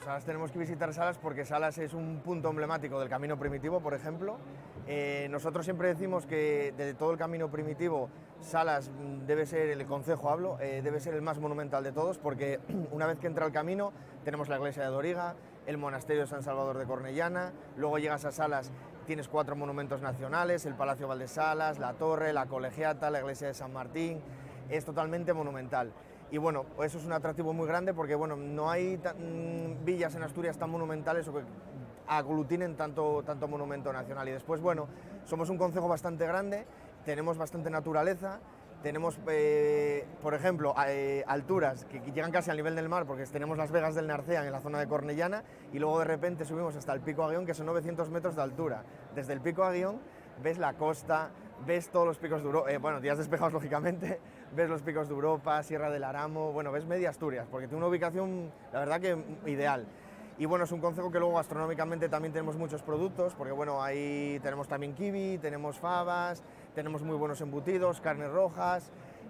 Salas tenemos que visitar Salas porque Salas es un punto emblemático del Camino Primitivo, por ejemplo. Nosotros siempre decimos que de todo el Camino Primitivo, Salas debe ser, el concejo hablo, debe ser el más monumental de todos, porque una vez que entra el camino tenemos la iglesia de Doriga, el monasterio de San Salvador de Cornellana, luego llegas a Salas, tienes 4 monumentos nacionales, el Palacio Valdesalas, la Torre, la Colegiata, la iglesia de San Martín, es totalmente monumental. Y bueno, eso es un atractivo muy grande porque bueno, no hay villas en Asturias tan monumentales o que aglutinen tanto monumento nacional. Y después, bueno, somos un concejo bastante grande, tenemos bastante naturaleza, tenemos, por ejemplo, alturas que llegan casi al nivel del mar porque tenemos las Vegas del Narcea en la zona de Cornellana y luego de repente subimos hasta el Pico Aguión, que son 900 metros de altura. Desde el Pico Aguión ves la costa, ves todos los picos de Europa, bueno, días despejados lógicamente, ves los picos de Europa, Sierra del Aramo, bueno, ves media Asturias, porque tiene una ubicación, la verdad que ideal. Y bueno, es un concejo que luego gastronómicamente también tenemos muchos productos, porque bueno, ahí tenemos también kiwi, tenemos fabas, tenemos muy buenos embutidos, carnes rojas,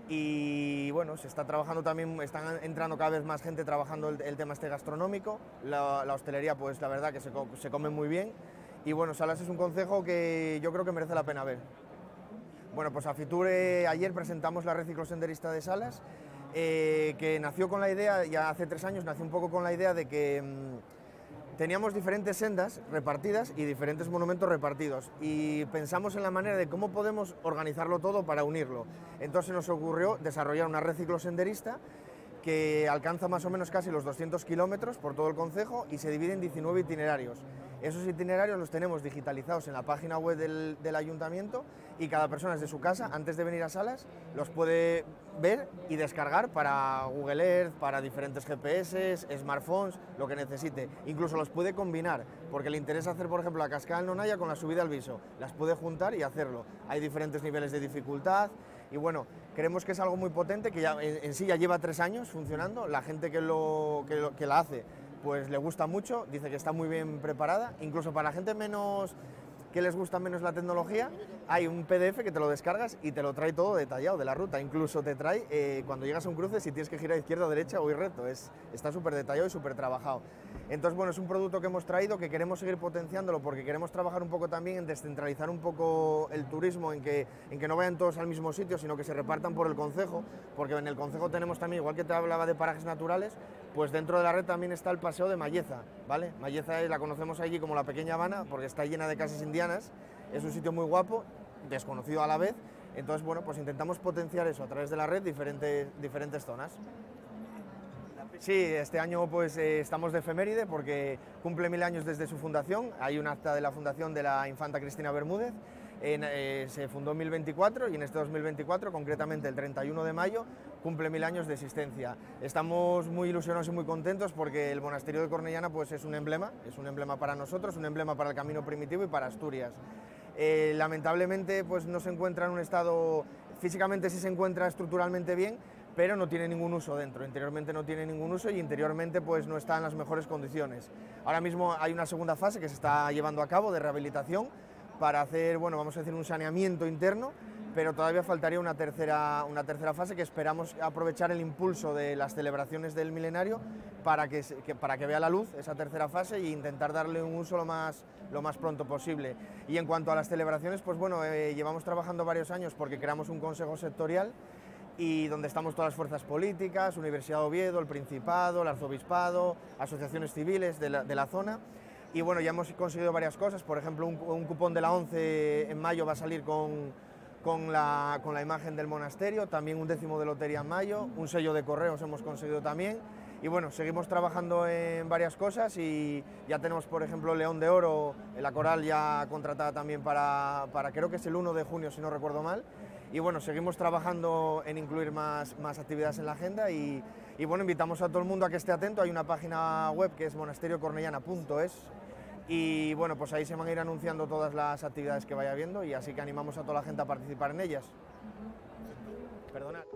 y bueno, se está trabajando también, están entrando cada vez más gente trabajando el tema este gastronómico, la hostelería pues la verdad que se come muy bien, y bueno, Salas es un concejo que yo creo que merece la pena ver. Bueno, pues a Fitur ayer presentamos la red ciclosenderista de Salas, que nació con la idea, ya hace 3 años, nació un poco con la idea de que teníamos diferentes sendas repartidas y diferentes monumentos repartidos y pensamos en la manera de cómo podemos organizarlo todo para unirlo. Entonces nos ocurrió desarrollar una red ciclosenderista que alcanza más o menos casi los 200 kilómetros por todo el concejo y se divide en 19 itinerarios. Esos itinerarios los tenemos digitalizados en la página web del ayuntamiento y cada persona desde su casa, antes de venir a Salas, los puede ver y descargar para Google Earth, para diferentes GPS, smartphones, lo que necesite. Incluso los puede combinar, porque le interesa hacer, por ejemplo, la cascada del Nonaya con la subida al Viso. Las puede juntar y hacerlo. Hay diferentes niveles de dificultad y bueno, creemos que es algo muy potente, que ya, en sí ya lleva 3 años funcionando. La gente que la hace pues le gusta mucho, dice que está muy bien preparada, incluso para la gente que les gusta menos la tecnología, hay un PDF que te lo descargas y te lo trae todo detallado de la ruta, incluso te trae cuando llegas a un cruce si tienes que girar a izquierda o derecha o ir recto, está súper detallado y súper trabajado. Entonces bueno, es un producto que hemos traído, que queremos seguir potenciándolo porque queremos trabajar un poco también en descentralizar un poco el turismo, en que no vayan todos al mismo sitio, sino que se repartan por el concejo, porque en el concejo tenemos también, igual que te hablaba de parajes naturales, pues dentro de la red también está el paseo de Malleza, ¿vale? Malleza la conocemos allí como la pequeña Habana porque está llena de casas indianas, es un sitio muy guapo, desconocido a la vez, entonces bueno, pues intentamos potenciar eso a través de la red, diferentes zonas. Sí, este año pues estamos de efeméride porque cumple 1000 años desde su fundación, hay un acta de la fundación de la infanta Cristina Bermúdez, se fundó en 1024 y en este 2024, concretamente el 31 de mayo, cumple 1000 años de existencia. Estamos muy ilusionados y muy contentos porque el monasterio de Cornellana pues es un emblema para nosotros, un emblema para el Camino Primitivo y para Asturias. Lamentablemente pues no se encuentra en un estado, físicamente sí se encuentra estructuralmente bien, pero no tiene ningún uso dentro, interiormente no tiene ningún uso y interiormente pues no está en las mejores condiciones. Ahora mismo hay una segunda fase que se está llevando a cabo de rehabilitación para hacer, bueno, vamos a decir un saneamiento interno, pero todavía faltaría una tercera fase que esperamos aprovechar el impulso de las celebraciones del milenario para que vea la luz esa tercera fase e intentar darle un uso lo más pronto posible. Y en cuanto a las celebraciones, pues bueno, llevamos trabajando varios años porque creamos un consejo sectorial y donde estamos todas las fuerzas políticas, Universidad de Oviedo, el Principado, el Arzobispado, asociaciones civiles de la zona. Y bueno, ya hemos conseguido varias cosas, por ejemplo, un cupón de la ONCE en mayo va a salir con la imagen del monasterio, también un 10º de lotería en mayo, un sello de correos hemos conseguido también. Y bueno, seguimos trabajando en varias cosas y ya tenemos, por ejemplo, León de Oro, la coral ya contratada también para creo que es el 1 de junio, si no recuerdo mal. Y bueno, seguimos trabajando en incluir más actividades en la agenda y bueno, invitamos a todo el mundo a que esté atento. Hay una página web que es monasteriocornellana.es y bueno, pues ahí se van a ir anunciando todas las actividades que vaya habiendo y así que animamos a toda la gente a participar en ellas. Perdona.